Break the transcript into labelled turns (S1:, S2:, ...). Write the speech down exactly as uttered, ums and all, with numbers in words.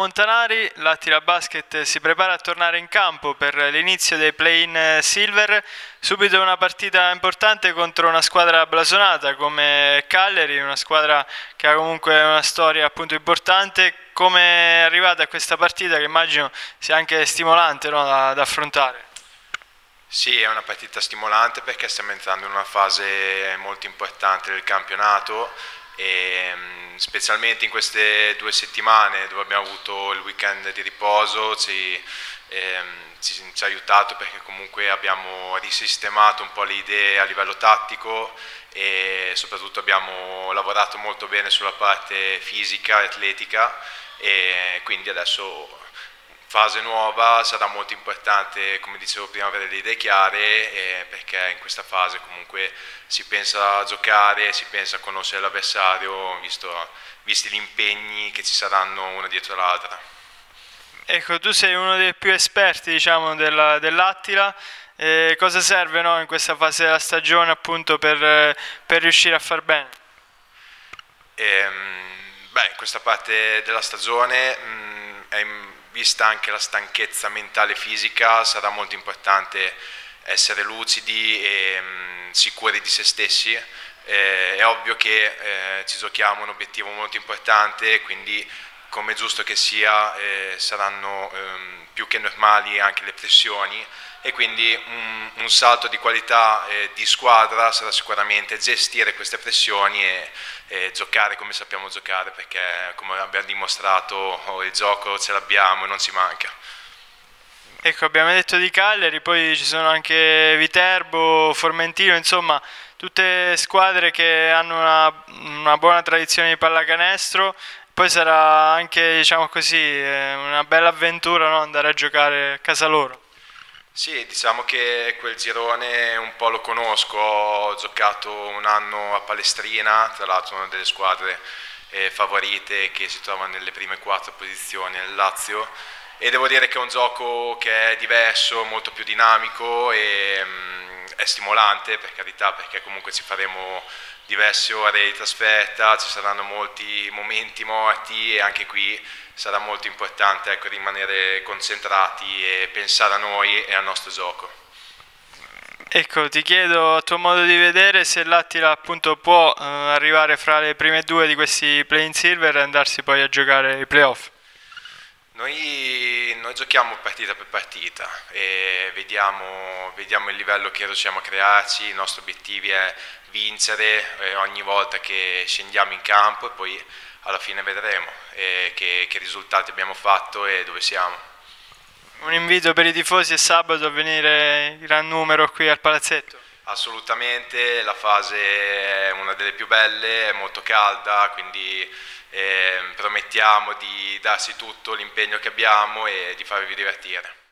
S1: Montanari, l'Attila Basket si prepara a tornare in campo per l'inizio dei play-in silver. Subito una partita importante contro una squadra blasonata come Cagliari, una squadra che ha comunque una storia appunto importante. Come è arrivata a questa partita che immagino sia anche stimolante, no, da, da affrontare?
S2: Sì, è una partita stimolante perché stiamo entrando in una fase molto importante del campionato e specialmente in queste due settimane dove abbiamo avuto il weekend di riposo ci, ehm, ci, ci ha aiutato perché comunque abbiamo risistemato un po' le idee a livello tattico e soprattutto abbiamo lavorato molto bene sulla parte fisica e atletica e quindi adesso fase nuova, sarà molto importante, come dicevo prima, avere le idee chiare eh, perché in questa fase comunque si pensa a giocare, si pensa a conoscere l'avversario, visto, visti gli impegni che ci saranno una dietro l'altra.
S1: Ecco, tu sei uno dei più esperti, diciamo, della, dell'Attila. Eh, cosa serve, no, in questa fase della stagione appunto per, per riuscire a far bene?
S2: Ehm, beh, in questa parte della stagione mh, è vista anche la stanchezza mentale e fisica, sarà molto importante essere lucidi e mh, sicuri di se stessi. Eh, è ovvio che eh, ci giochiamo un obiettivo molto importante, quindi come è giusto che sia eh, saranno ehm, più che normali anche le pressioni e quindi un, un salto di qualità eh, di squadra sarà sicuramente gestire queste pressioni e, e giocare come sappiamo giocare, perché come abbiamo dimostrato oh, il gioco ce l'abbiamo e non ci manca.
S1: Ecco, abbiamo detto di Cagliari, poi ci sono anche Viterbo, Formentino, insomma tutte squadre che hanno una, una buona tradizione di pallacanestro. Poi sarà anche, diciamo così, una bella avventura, no, andare a giocare a casa loro.
S2: Sì, diciamo che quel girone un po' lo conosco, ho giocato un anno a Palestrina, tra l'altro una delle squadre eh, favorite che si trova nelle prime quattro posizioni nel Lazio e devo dire che è un gioco che è diverso, molto più dinamico e mh, è stimolante per carità perché comunque ci faremo diverse ore di trasferta, ci saranno molti momenti morti e anche qui sarà molto importante ecco, rimanere concentrati e pensare a noi e al nostro gioco.
S1: Ecco, ti chiedo a tuo modo di vedere se l'Attila appunto può eh, arrivare fra le prime due di questi play-in silver e andarsi poi a giocare i playoff.
S2: Noi, noi giochiamo partita per partita e vediamo, vediamo il livello che riusciamo a crearci, il nostro obiettivo è vincere eh, ogni volta che scendiamo in campo e poi alla fine vedremo eh, che, che risultati abbiamo fatto e dove siamo.
S1: Un invito per i tifosi è sabato a venire in gran numero qui al palazzetto.
S2: Assolutamente, la fase è una delle più belle, è molto calda, quindi eh, promettiamo di darsi tutto l'impegno che abbiamo e di farvi divertire.